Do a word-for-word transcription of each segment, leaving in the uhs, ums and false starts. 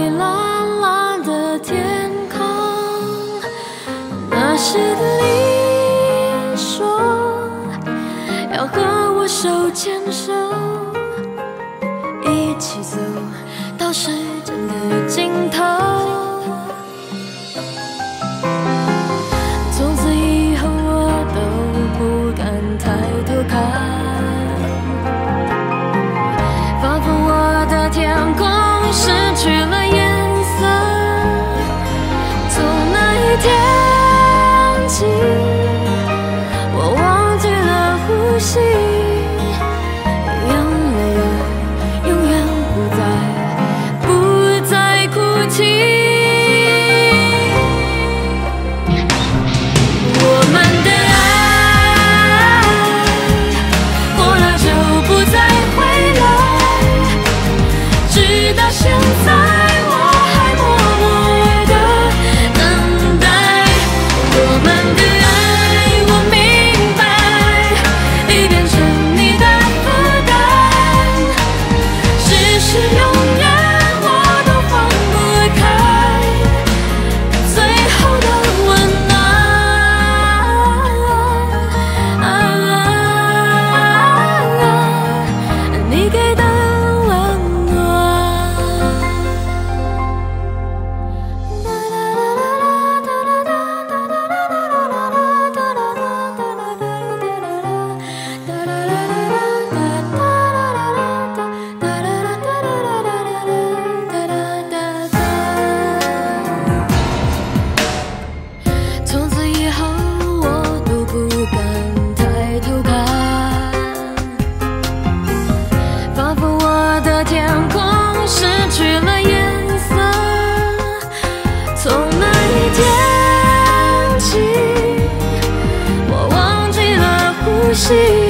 蔚蓝蓝的天空。那时的你说要和我手牵手，一起走到时间的尽头。从此以后我都不敢抬头看，仿佛我的天空失去了颜色。从那一天起，我忘记了呼吸，眼泪啊永远不再不再哭泣。我们的爱过了就不再回来，直到现在我还默默地等待。我们的爱我明白已变成你的负担，只是永远我都放不开最后的温暖。你给的温暖。从此以后我都不敢抬头看，仿佛我的天空失去了颜色。从那一天起，我忘记了呼吸，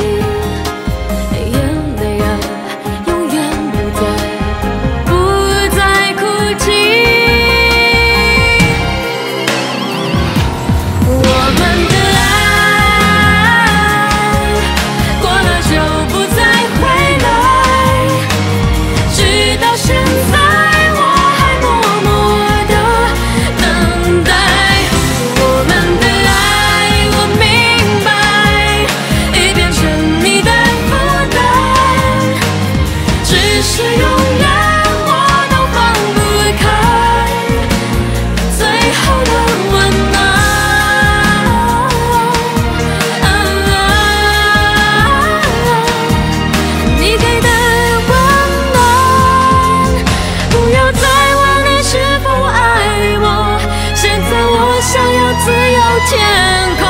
眼泪啊永远不再不再哭泣。我们的爱过了就不再回来，直到现在我还默默地等待。我们的爱我明白已变成你的负担，只是永远我都放不开最后的温暖。你给的温暖，不要再问你是否爱我，现在我想要自由天空。